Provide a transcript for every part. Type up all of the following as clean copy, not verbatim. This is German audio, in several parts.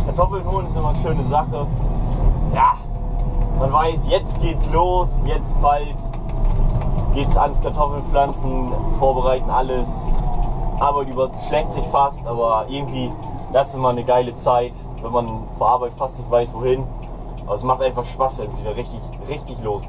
Kartoffeln holen ist immer eine schöne Sache. Ja, man weiß, jetzt geht's los, jetzt bald geht's ans Kartoffelpflanzen, vorbereiten alles. Arbeit überschlägt sich fast, aber irgendwie, das ist immer eine geile Zeit, wenn man vor Arbeit fast nicht weiß, wohin. Aber es macht einfach Spaß, wenn es wieder richtig losgeht.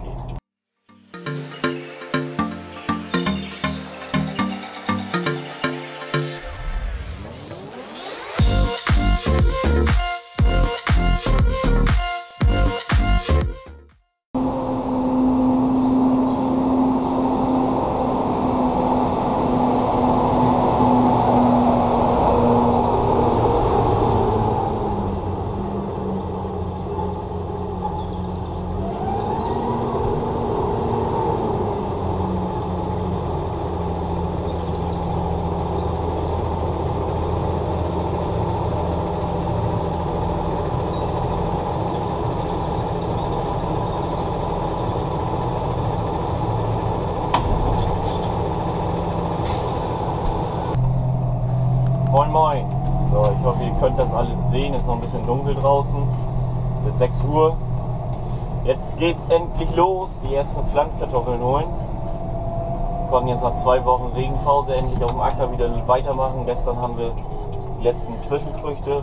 Moin Moin! So, ich hoffe, ihr könnt das alles sehen. Es ist noch ein bisschen dunkel draußen. Es ist jetzt 6 Uhr. Jetzt geht's endlich los. Die ersten Pflanzkartoffeln holen. Wir konnten jetzt nach 2 Wochen Regenpause endlich auf dem Acker wieder weitermachen. Gestern haben wir die letzten Zwischenfrüchte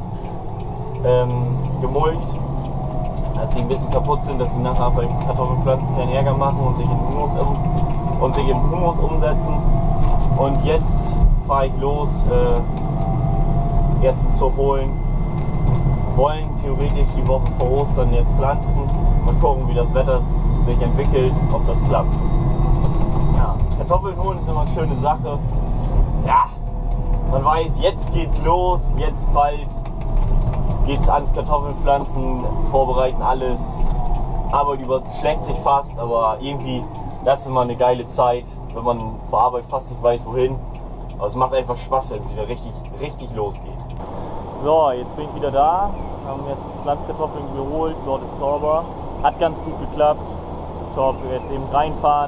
gemulcht, dass sie ein bisschen kaputt sind, dass sie nachher beim Kartoffelpflanzen keinen Ärger machen und sich im Humus umsetzen. Und jetzt fahre ich los, ersten zu holen. Wollen theoretisch die Woche vor Ostern jetzt pflanzen. Mal gucken, wie das Wetter sich entwickelt, ob das klappt. Ja, Kartoffeln holen ist immer eine schöne Sache. Ja, man weiß, jetzt geht's los, jetzt bald geht's ans Kartoffelpflanzen, vorbereiten alles. Arbeit überschlägt sich fast, aber irgendwie, das ist immer eine geile Zeit, wenn man vor Arbeit fast nicht weiß, wohin. Aber es macht einfach Spaß, wenn es wieder richtig losgeht. So, jetzt bin ich wieder da. Haben jetzt Pflanzkartoffeln geholt, Sorte Zorba. Hat ganz gut geklappt. Top, jetzt eben reinfahren.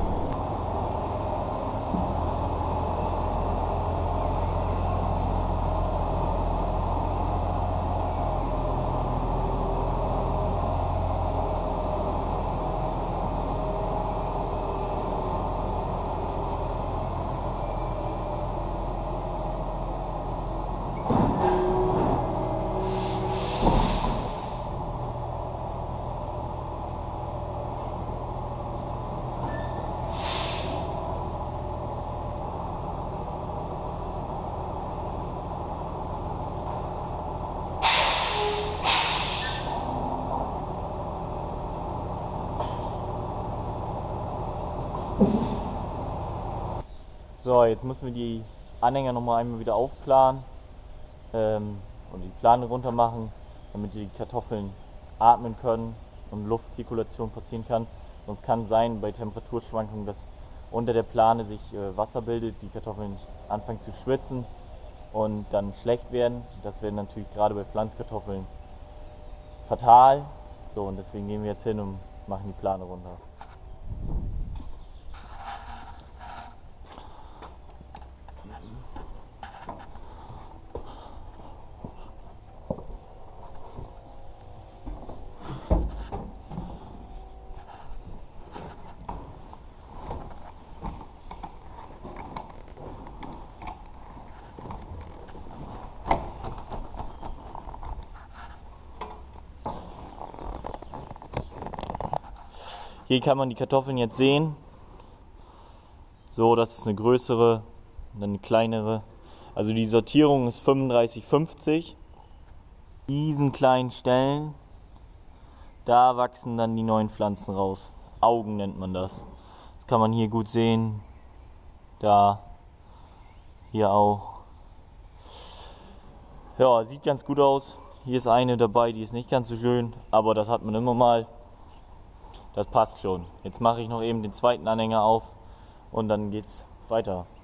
So, jetzt müssen wir die Anhänger nochmal einmal wieder aufplanen und die Plane runter machen, damit die Kartoffeln atmen können und Luftzirkulation passieren kann. Sonst kann es sein bei Temperaturschwankungen, dass unter der Plane sich Wasser bildet, die Kartoffeln anfangen zu schwitzen und dann schlecht werden. Das wäre natürlich gerade bei Pflanzkartoffeln fatal. So, und deswegen gehen wir jetzt hin und machen die Plane runter. Hier kann man die Kartoffeln jetzt sehen. So, das ist eine größere, eine kleinere. Also die Sortierung ist 35,50. Diesen kleinen Stellen, da wachsen dann die neuen Pflanzen raus. Augen nennt man das. Das kann man hier gut sehen. Da, hier auch. Ja, sieht ganz gut aus. Hier ist eine dabei, die ist nicht ganz so schön, aber das hat man immer mal. Das passt schon. Jetzt mache ich noch eben den zweiten Anhänger auf und dann geht's weiter.